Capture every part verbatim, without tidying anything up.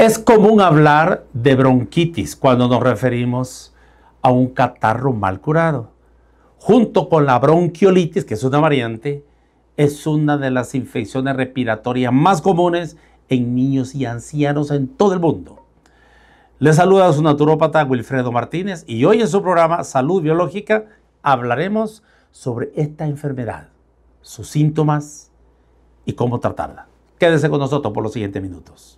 Es común hablar de bronquitis cuando nos referimos a un catarro mal curado. Junto con la bronquiolitis, que es una variante, es una de las infecciones respiratorias más comunes en niños y ancianos en todo el mundo. Les saluda su naturópata Wilfredo Martínez y hoy en su programa Salud Biológica hablaremos sobre esta enfermedad, sus síntomas y cómo tratarla. Quédese con nosotros por los siguientes minutos.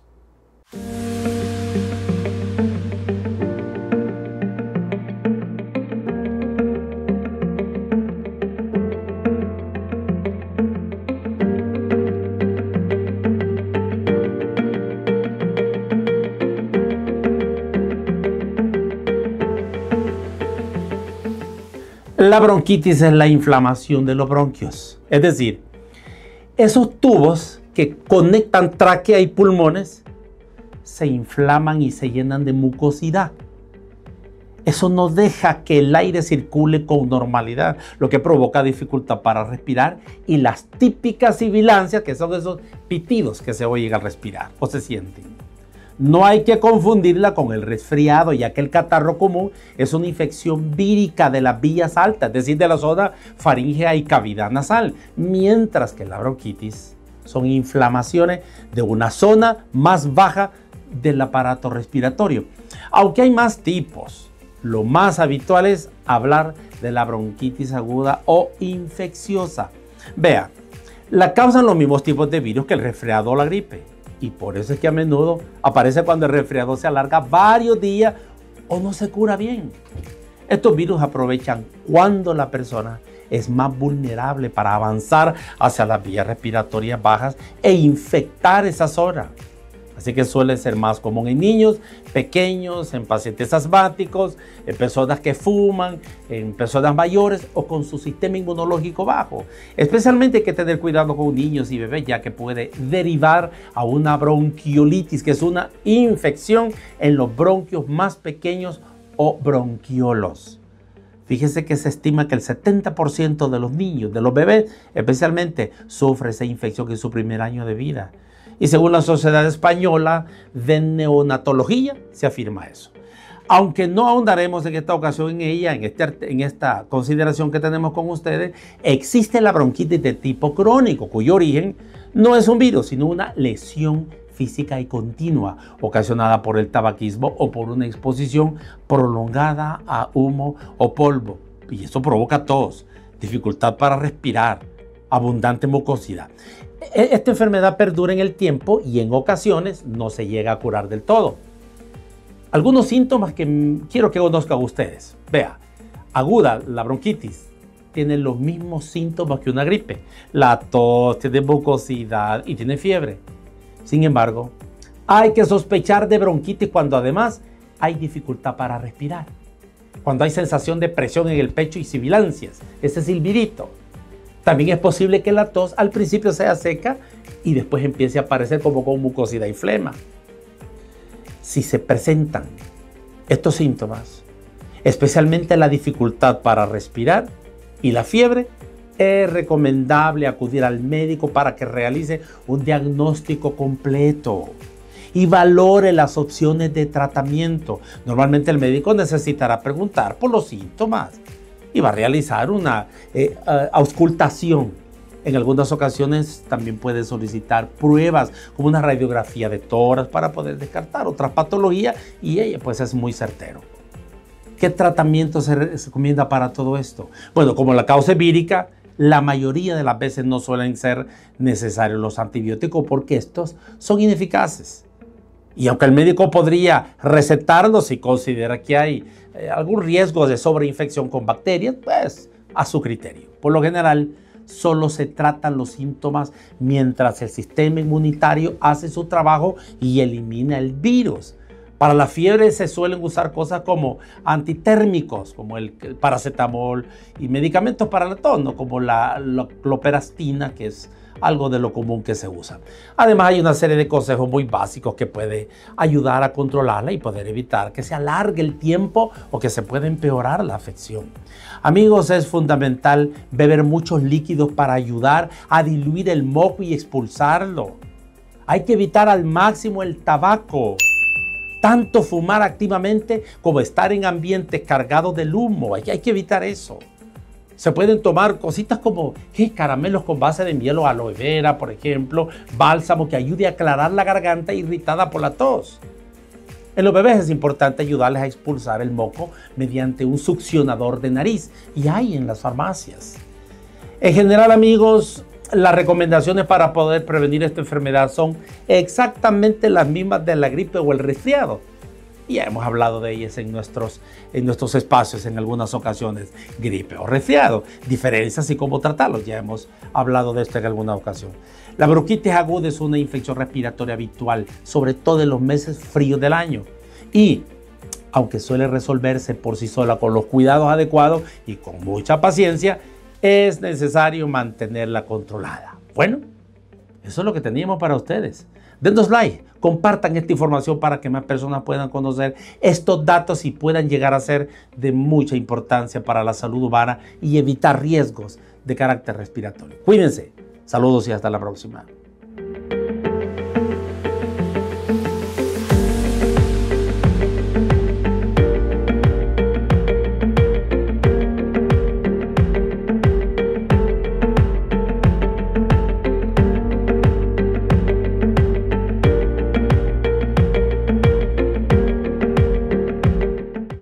La bronquitis es la inflamación de los bronquios, es decir, esos tubos que conectan tráquea y pulmones se inflaman y se llenan de mucosidad. Eso no deja que el aire circule con normalidad, lo que provoca dificultad para respirar y las típicas sibilancias, que son esos pitidos que se oyen al respirar o se sienten. No hay que confundirla con el resfriado, ya que el catarro común es una infección vírica de las vías altas, es decir, de la zona faríngea y cavidad nasal, mientras que la bronquitis son inflamaciones de una zona más baja del aparato respiratorio. Aunque hay más tipos, lo más habitual es hablar de la bronquitis aguda o infecciosa. Vea, la causan los mismos tipos de virus que el resfriado o la gripe. Y por eso es que a menudo aparece cuando el resfriado se alarga varios días o no se cura bien. Estos virus aprovechan cuando la persona es más vulnerable para avanzar hacia las vías respiratorias bajas e infectar esa zona. Así que suele ser más común en niños pequeños, en pacientes asmáticos, en personas que fuman, en personas mayores o con su sistema inmunológico bajo. Especialmente hay que tener cuidado con niños y bebés, ya que puede derivar a una bronquiolitis, que es una infección en los bronquios más pequeños o bronquiolos. Fíjese que se estima que el setenta por ciento de los niños, de los bebés especialmente, sufre esa infección en su primer año de vida. Y según la Sociedad Española de Neonatología, se afirma eso. Aunque no ahondaremos en esta ocasión en ella, en, este, en esta consideración que tenemos con ustedes, existe la bronquitis de tipo crónico, cuyo origen no es un virus, sino una lesión física y continua, ocasionada por el tabaquismo o por una exposición prolongada a humo o polvo. Y esto provoca tos, dificultad para respirar, abundante mucosidad. Esta enfermedad perdura en el tiempo y en ocasiones no se llega a curar del todo. Algunos síntomas que quiero que conozcan ustedes. Vea, aguda, la bronquitis, tiene los mismos síntomas que una gripe. La tos, tiene mucosidad y tiene fiebre. Sin embargo, hay que sospechar de bronquitis cuando además hay dificultad para respirar. Cuando hay sensación de presión en el pecho y sibilancias, ese silbidito. También es posible que la tos al principio sea seca y después empiece a aparecer como con mucosidad y flema. Si se presentan estos síntomas, especialmente la dificultad para respirar y la fiebre, es recomendable acudir al médico para que realice un diagnóstico completo y valore las opciones de tratamiento. Normalmente el médico necesitará preguntar por los síntomas y va a realizar una eh, uh, auscultación. En algunas ocasiones también puede solicitar pruebas como una radiografía de tórax para poder descartar otras patologías y ella pues es muy certero. ¿Qué tratamiento se, re se recomienda para todo esto? Bueno, como la causa es vírica, la mayoría de las veces no suelen ser necesarios los antibióticos porque estos son ineficaces. Y aunque el médico podría recetarlos si considera que hay eh, algún riesgo de sobreinfección con bacterias, pues a su criterio. Por lo general, solo se tratan los síntomas mientras el sistema inmunitario hace su trabajo y elimina el virus. Para la fiebre se suelen usar cosas como antitérmicos, como el, el paracetamol, y medicamentos para la tos, ¿no? Como la, la cloperastina, que es algo de lo común que se usa. Además, hay una serie de consejos muy básicos que puede ayudar a controlarla y poder evitar que se alargue el tiempo o que se pueda empeorar la afección. Amigos, es fundamental beber muchos líquidos para ayudar a diluir el moco y expulsarlo. Hay que evitar al máximo el tabaco tanto fumar activamente como estar en ambientes cargados del humo. Hay, hay que evitar eso. Se pueden tomar cositas como ¿qué? Caramelos con base de miel o aloe vera, por ejemplo, bálsamo que ayude a aclarar la garganta irritada por la tos. En los bebés es importante ayudarles a expulsar el moco mediante un succionador de nariz, y hay en las farmacias. En general, amigos, las recomendaciones para poder prevenir esta enfermedad son exactamente las mismas de la gripe o el resfriado. Ya hemos hablado de ellas en nuestros, en nuestros espacios en algunas ocasiones. Gripe o resfriado, diferencias y cómo tratarlos. Ya hemos hablado de esto en alguna ocasión. La bronquitis aguda es una infección respiratoria habitual, sobre todo en los meses fríos del año. Y, aunque suele resolverse por sí sola con los cuidados adecuados y con mucha paciencia, es necesario mantenerla controlada. Bueno, eso es lo que teníamos para ustedes. Denos like, compartan esta información para que más personas puedan conocer estos datos y puedan llegar a ser de mucha importancia para la salud humana y evitar riesgos de carácter respiratorio. Cuídense. Saludos y hasta la próxima.